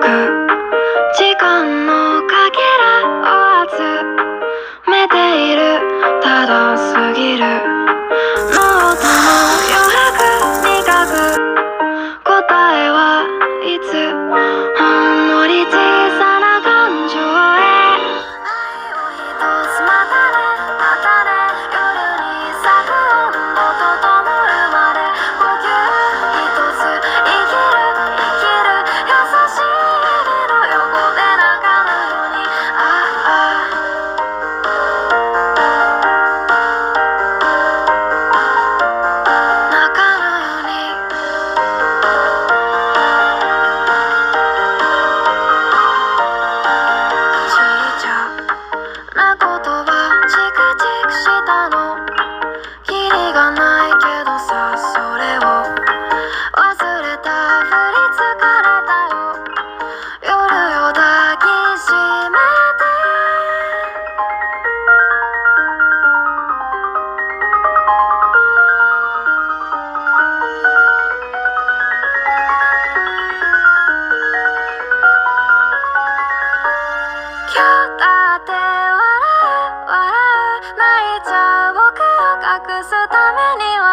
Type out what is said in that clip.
時間のかけらを集めている。ただ過ぎるノートの余白に書く答えはいつほんのり小さな感情へ愛を一つまたねまたね夜に咲く温度と灯るまで呼吸一つ生きる生きる優しい指の横で泣かぬように泣かぬようにちっちゃな言葉チクチクしたのキリがないけどさそれを忘れたふり疲れたよ夜を抱きしめて今日だって笑う笑う泣いちゃう僕を隠すために